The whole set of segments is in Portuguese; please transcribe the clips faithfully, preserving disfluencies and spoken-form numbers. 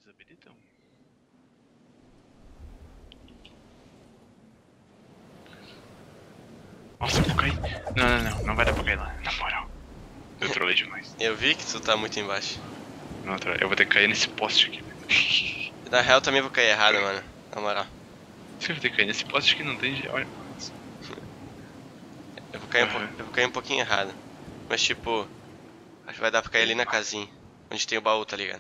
desabilitam? Nossa, eu vou cair. Não, não, não. Não vai dar pra cair lá. Na moral. Eu trolei demais. Eu vi que tu tá muito embaixo. Não, eu vou ter que cair nesse poste aqui. Na real, também vou cair errado, mano. Na moral. Você vai ter que cair nesse poste que não tem... Olha. Eu vou cair, um, Uhum. po... eu vou cair um pouquinho errado. Mas tipo... Acho que vai dar pra cair ali na casinha. Onde tem o baú, tá ligado?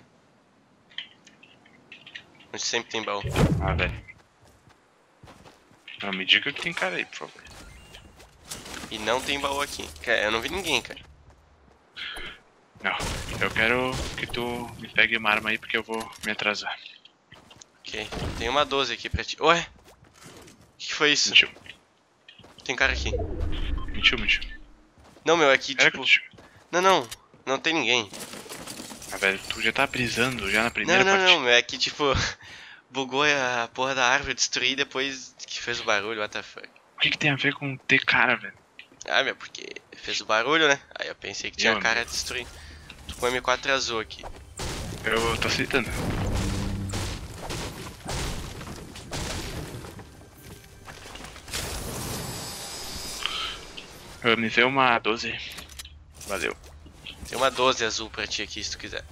Onde sempre tem baú. Ah, velho. Não, me diga que tem cara aí, por favor. E não tem baú aqui. Eu não vi ninguém, cara. Não, eu quero que tu me pegue uma arma aí porque eu vou me atrasar. Ok. Tem uma doze aqui pra ti. Ué? O que, que foi isso? Mentiu. Tem cara aqui. Mentiu, mentiu. Não, meu, aqui Era tipo... que tu... Não, não. Não tem ninguém. Ah, velho, tu já tá brisando já na primeira Não, não, partida. não, meu. É que tipo... Bugou a porra da árvore, destruí depois que fez o barulho, what the fuck. O que que tem a ver com ter cara, velho? Ah, meu, porque fez o barulho, né? Aí eu pensei que tinha Eu, cara de destruir. Tô com o M quatro azul aqui. Eu tô aceitando. Eu me vê uma doze. Valeu. Tem uma doze azul pra ti aqui, se tu quiser.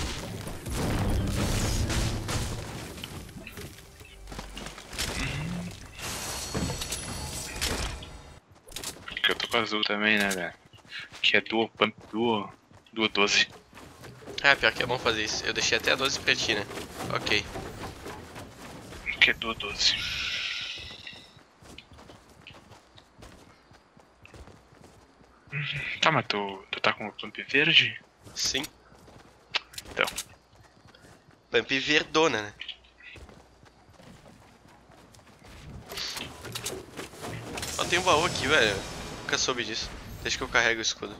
Porque eu tô com azul também, né, velho? Que é duo, pump, duo, duo doze. Ah, pior que é bom fazer isso. Eu deixei até a doze pra ti, né? Ok. Que é duo doze. Tá, mas tu, tu tá com o pump verde? Sim. Então. Pump verdona, né? Ó, tem um baú aqui, velho. Nunca soube disso. Deixa que eu carrego o escudo.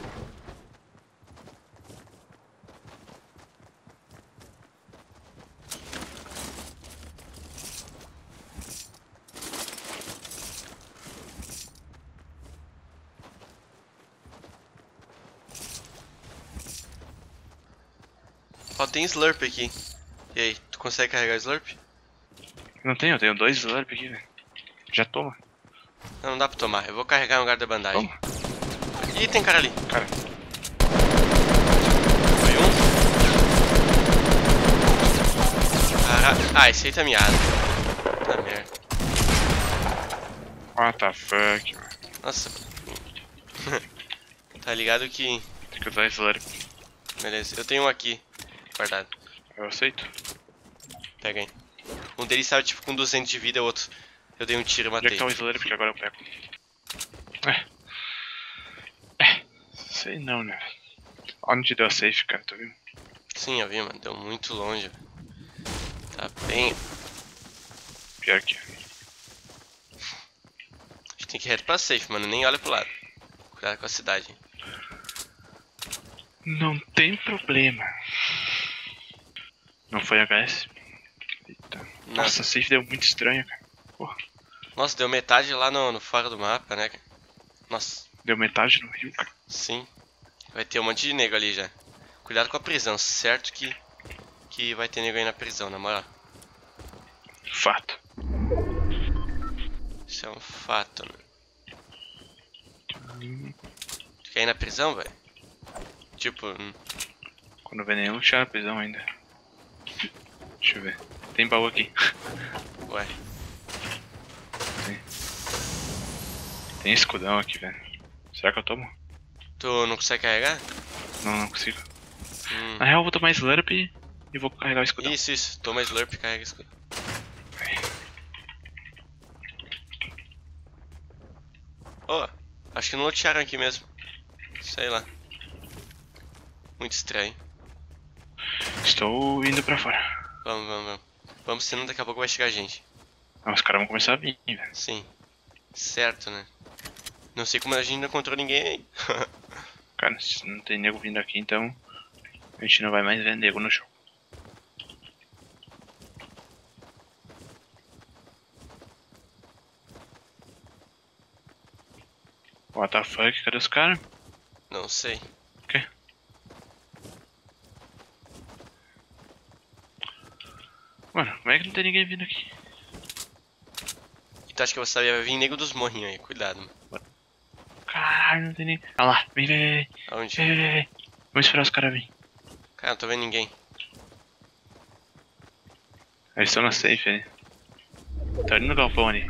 Ó, tem Slurp aqui. E aí, tu consegue carregar o Slurp? Não tenho, eu tenho dois slurp aqui, velho. Já toma. Não, não dá pra tomar. Eu vou carregar no lugar da bandagem. Toma. Ih, tem cara ali. Cara. Foi um. Caraca. Ah, esse aí tá miado. Tá merda. What the fuck, mano. Nossa. Tá ligado que... Tem que usar slurp. Beleza, eu tenho um aqui. Guardado. Eu aceito. Pega aí. Um deles tava tipo com duzentos de vida, o outro... Eu dei um tiro e Onde é matei. que tá o slurp que agora eu pego? É. É. Sei não, né? Onde deu a safe, cara, tu viu? Sim, eu vi, mano. Deu muito longe. Tá bem... Pior que... A gente tem que ir reto pra safe, mano. Nem olha pro lado. Cuidado com a cidade. Não tem problema. Não foi H S? Eita. Nossa, a safe deu muito estranho, cara. Porra. Nossa, deu metade lá no, no fora do mapa, né? Nossa. Deu metade no rio, cara. Sim. Vai ter um monte de nego ali já. Cuidado com a prisão. Certo que... Que vai ter nego aí na prisão, na moral. Fato. Isso é um fato, mano. Tu quer ir na prisão, velho? Tipo... Hum. Quando vê nenhum, tira a prisão ainda. Deixa eu ver. Tem baú aqui. Ué. Tem. Tem escudão aqui, velho. Será que eu tomo? Tu não consegue carregar? Não, não consigo. Hum. Na real, eu vou tomar slurp e vou carregar o escudão. Isso, isso. Toma slurp e carrega escudo. Oh, acho que não lotearam aqui mesmo. Sei lá. Muito estranho. Estou indo pra fora. Vamos, vamos, vamos. Vamos, senão daqui a pouco vai chegar gente. Ah, os caras vão começar a vir, velho. Sim. Certo, né? Não sei como a gente não encontrou ninguém aí. Cara, se não tem nego vindo aqui, então a gente não vai mais ver nego no jogo. What the fuck, cadê os caras? Não sei. O quê? Mano, como é que não tem ninguém vindo aqui? E tu acha que eu sabia? Vai vir nego dos morrinhos aí, cuidado, mano. Caralho, não tem ninguém. Olha lá, vem, vem, vem. Aonde? Vem, vem, vem. Vamos esperar os caras virem. Cara, não tô vendo ninguém. Eles estão na safe ali. Tá ali no galpão ali.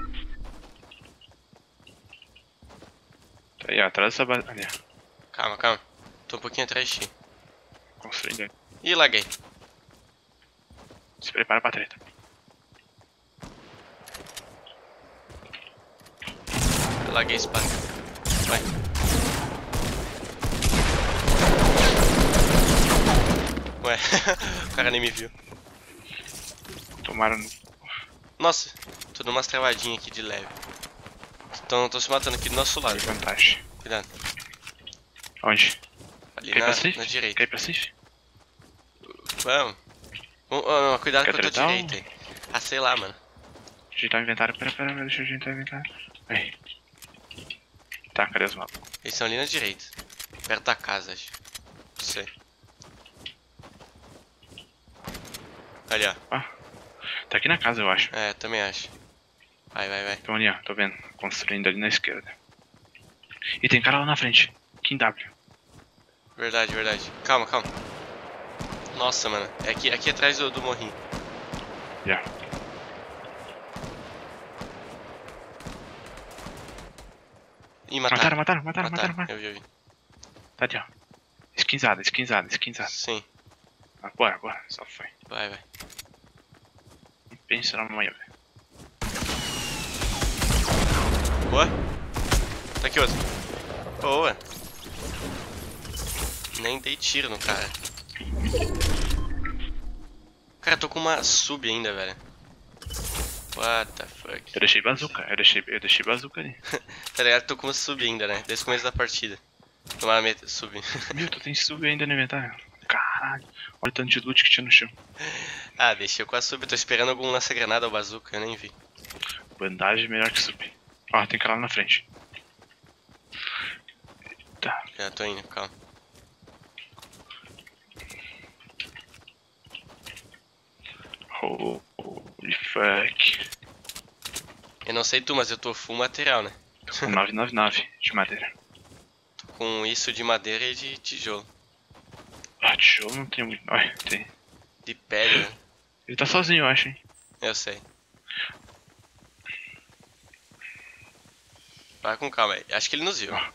Tá aí, ó, atrás dessa base. Ali, ó. Calma, calma. Tô um pouquinho atrás de ti. Construindo aí. Ih, laguei. Se prepara pra treta. Eu laguei esse pato. Vai. Ué, o cara nem me viu. Tomaram no... Nossa, tô dando umas travadinhas aqui de leve. Então, tô se matando aqui do nosso lado. vantagem. Cuidado. Onde? Ali Quer ir na, pra safe? na direita. Quer ir pra safe? Vamos. Vamos, oh, não, cuidado Quer com a tua tretar direita aí. Ah, sei lá, mano. Ajeitar o inventário. Pera, pera, pera, deixa eu ajeitar o inventário. Aí. Tá, cadê os mapas? Eles são ali na direita. Perto da casa, acho. Não sei. Ali, ó. Ah, tá aqui na casa, eu acho. É, também acho. Vai, vai, vai. Então ali, ó, tô vendo. Construindo ali na esquerda. E tem cara lá na frente. Aqui em W. Verdade, verdade. Calma, calma. Nossa, mano. É aqui, aqui atrás do, do morrinho. Já. Ih, Mataram, mataram. mataram, mataram, mataram, mataram. Eu vi, eu vi. Tá ali, ó. Esquinzada, esquinzada, esquinzada. Sim. Ah, bora, bora. Só foi. Vai, vai. Pensa na manhã, velho. Boa. Tá aqui outro. Boa. Nem dei tiro no cara. Cara, eu tô com uma sub ainda, velho. What the fuck? Eu deixei bazuca, eu deixei, eu deixei bazuca ali. Tá ligado? Tô com uma sub ainda, né? Desde o começo da partida. Tomar meta sub. Meu, tu tem sub ainda no inventário. Caralho. Olha o tanto de loot que tinha no chão. Ah, deixei eu com a sub. Tô esperando algum lança-granada ou bazuca, eu nem vi. Bandagem melhor que sub. Ó, tem cara lá na frente. Tá. Já tô indo, calma. Holy fuck. Eu não sei tu, mas eu tô full material, né? Tô com nove nove nove de madeira. Tô com isso de madeira e de tijolo. Ah, tijolo não tem muito. Olha, tem. De pedra, Ele tá sozinho, eu acho, hein. eu sei. Vai com calma aí. Acho que ele nos viu. Ó.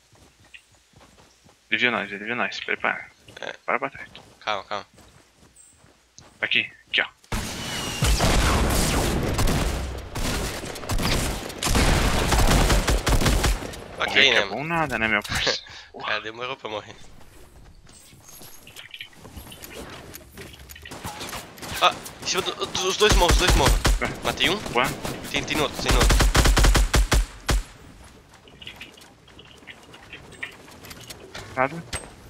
Ele viu nós, ele viu nós. Prepara. É. Para pra trás. Calma, calma. Aqui, aqui, ó. Ok, Morrer que né, é bom nada, né, meu parceiro? mano? Cara, demorou pra morrer. Ah, em cima do, do, os dois morros, os dois morros. Matei um? Boa. Tem, tem no outro, tem no outro. Nada.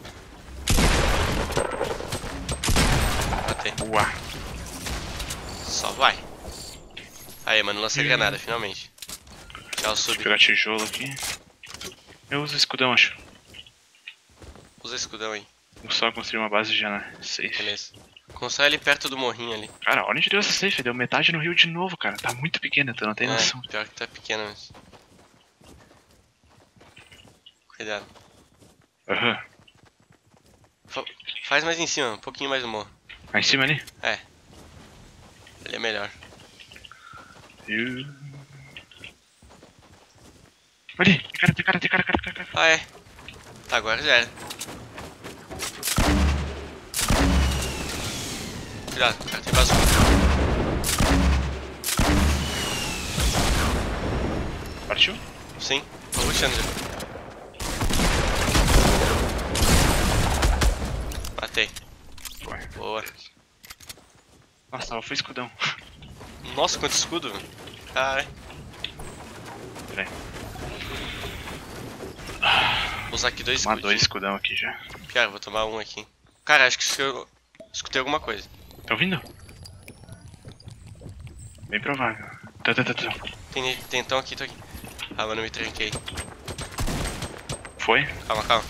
Matei. Boa. Só vai. Aí, mano, lança granada, finalmente. Tchau, Vou sub. pegar tijolo aqui. Eu uso escudão, acho. Usa escudão aí. Vou só construir uma base já na safe. Beleza. Constrói ali perto do morrinho ali. Cara, olha onde deu essa safe. Deu metade no rio de novo, cara. Tá muito pequena, tu não tem noção. É, pior que tá pequeno mesmo. Cuidado. Aham. Fa- faz mais em cima, um pouquinho mais no morro. Lá em cima ali? É. Ele é melhor. Eu... Ali, tem cara, tem cara, tem cara, cara, cara, cara. Ah, é. Tá, agora já era. Cuidado, o cara tem bazuca. Partiu? Sim, tô rushando já. Matei. Foi. Boa. Nossa, tava foi escudão. Nossa, quanto escudo, velho. Caralho. Pera aí. Vou usar aqui dois Tomar escudos. dois escudão aqui já. Cara, vou tomar um aqui. Cara, acho que eu escutei alguma coisa. Tá ouvindo? Bem provável. Tá, tá, tá, tá. Tem, tem então aqui, tô aqui. Ah, mano, eu me tranquei. Foi? Calma, calma.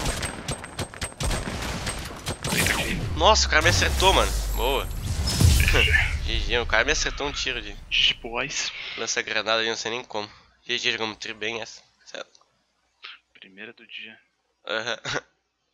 Eita aqui. Nossa, o cara me acertou, mano. Boa. G G, o cara me acertou um tiro de G G boys. lança-granada ali, não sei nem como. G G, jogamos tri bem essa. Certo. Primeira do dia. Aham.